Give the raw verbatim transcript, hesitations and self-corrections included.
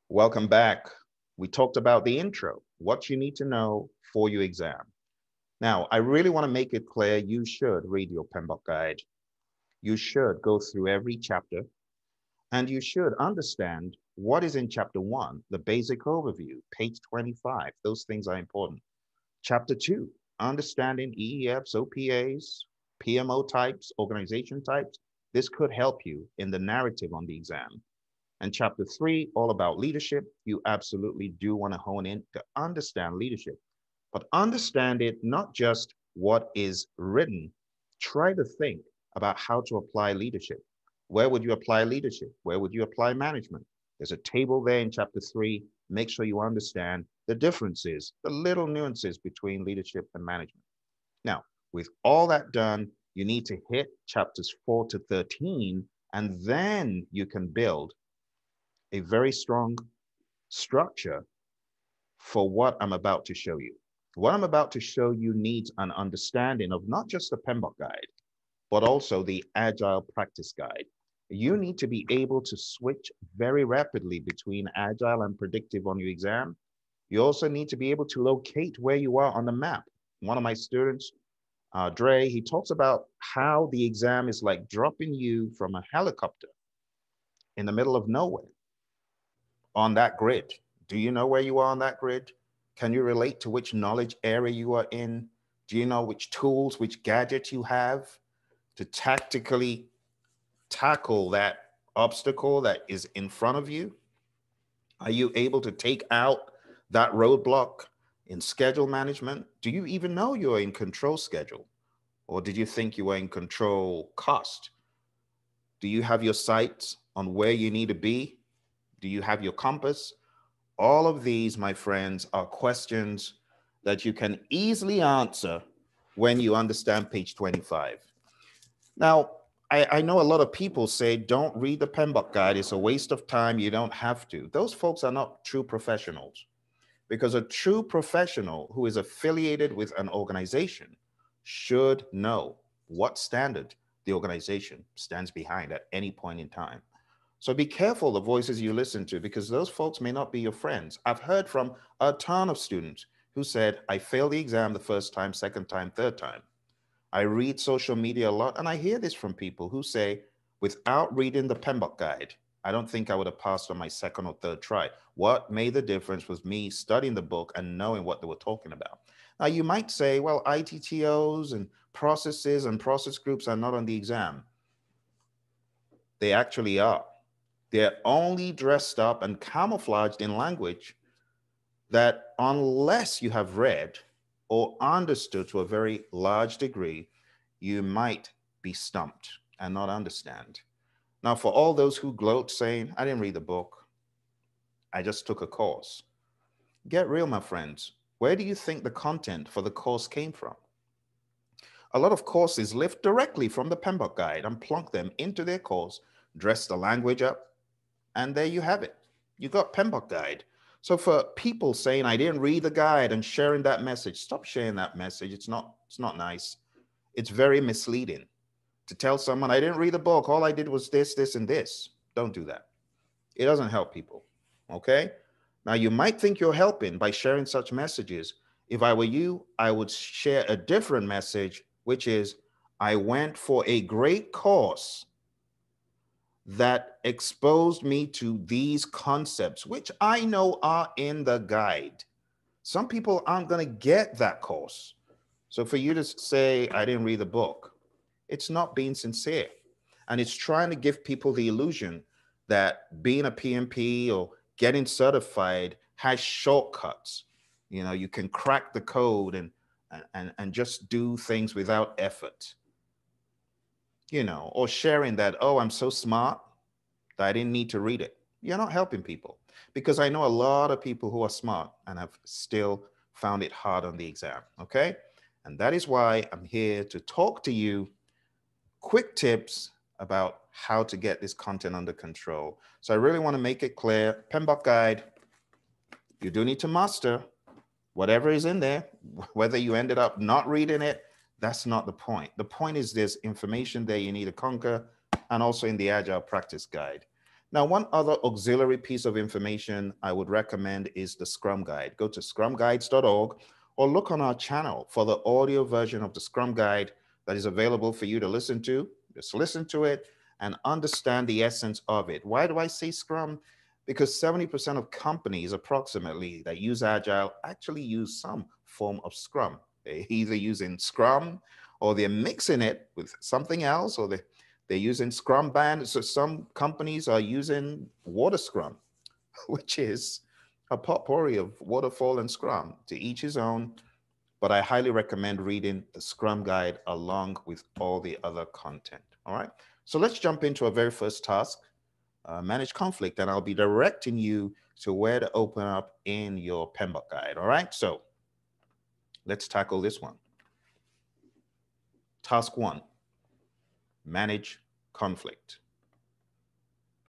Welcome back. We talked about the intro, what you need to know for your exam. Now, I really want to make it clear you should read your PMBOK guide. You should go through every chapter and you should understand what is in chapter one, the basic overview, page twenty-five. Those things are important. Chapter two, understanding E E Fs, O P As, P M O types, organization types. This could help you in the narrative on the exam. And chapter three, all about leadership. You absolutely do want to hone in to understand leadership, but understand it not just what is written. Try to think about how to apply leadership. Where would you apply leadership? Where would you apply management? There's a table there in chapter three. Make sure you understand the differences, the little nuances between leadership and management. Now, with all that done, you need to hit chapters four to thirteen, and then you can build a very strong structure for what I'm about to show you. What I'm about to show you needs an understanding of not just the PMBOK guide, but also the Agile Practice Guide. You need to be able to switch very rapidly between Agile and predictive on your exam. You also need to be able to locate where you are on the map. One of my students, uh, Dre, he talks about how the exam is like dropping you from a helicopter in the middle of nowhere on that grid. Do you know where you are on that grid? Can you relate to which knowledge area you are in? Do you know which tools, which gadgets you have to tactically tackle that obstacle that is in front of you? Are you able to take out that roadblock in schedule management? Do you even know you're in control schedule? Or did you think you were in control cost? Do you have your sights on where you need to be? Do you have your compass? All of these, my friends, are questions that you can easily answer when you understand page twenty-five. Now, I, I know a lot of people say, don't read the PMBOK guide. It's a waste of time. You don't have to. Those folks are not true professionals, because a true professional who is affiliated with an organization should know what standard the organization stands behind at any point in time. So be careful the voices you listen to, because those folks may not be your friends. I've heard from a ton of students who said, I failed the exam the first time, second time, third time. I read social media a lot, and I hear this from people who say, without reading the PMBOK guide, I don't think I would have passed on my second or third try. What made the difference was me studying the book and knowing what they were talking about. Now, you might say, well, I T T Os and processes and process groups are not on the exam. They actually are. They're only dressed up and camouflaged in language that, unless you have read or understood to a very large degree, you might be stumped and not understand. Now, for all those who gloat saying, I didn't read the book, I just took a course. Get real, my friends. Where do you think the content for the course came from? A lot of courses lift directly from the PMBOK guide and plunk them into their course, dress the language up, and there you have it. You got PMBOK guide. So for people saying, I didn't read the guide and sharing that message, stop sharing that message. It's not, it's not nice. It's very misleading to tell someone, I didn't read the book. All I did was this, this, and this. Don't do that. It doesn't help people. Okay? Now, you might think you're helping by sharing such messages. If I were you, I would share a different message, which is, I went for a great course that exposed me to these concepts, which I know are in the guide. Some people aren't going to get that course. So for you to say, I didn't read the book, it's not being sincere. And it's trying to give people the illusion that being a P M P or getting certified has shortcuts. You know, you can crack the code and, and, and just do things without effort. You know, or sharing that, oh, I'm so smart that I didn't need to read it. You're not helping people, because I know a lot of people who are smart and have still found it hard on the exam, okay? And that is why I'm here to talk to you quick tips about how to get this content under control. So I really want to make it clear, PMBOK guide, you do need to master whatever is in there. Whether you ended up not reading it, that's not the point. The point is there's information there you need to conquer, and also in the Agile Practice Guide. Now, one other auxiliary piece of information I would recommend is the Scrum Guide. Go to scrum guides dot org or look on our channel for the audio version of the Scrum Guide that is available for you to listen to. Just listen to it and understand the essence of it. Why do I say Scrum? Because seventy percent of companies approximately that use Agile actually use some form of Scrum. They're either using Scrum or they're mixing it with something else, or they they're using Scrum Band. So some companies are using Water Scrum, which is a potpourri of waterfall and Scrum, to each his own. But I highly recommend reading the Scrum Guide along with all the other content. All right. So let's jump into our very first task, uh, manage conflict, and I'll be directing you to where to open up in your PMBOK guide. All right. So let's tackle this one. Task one, manage conflict.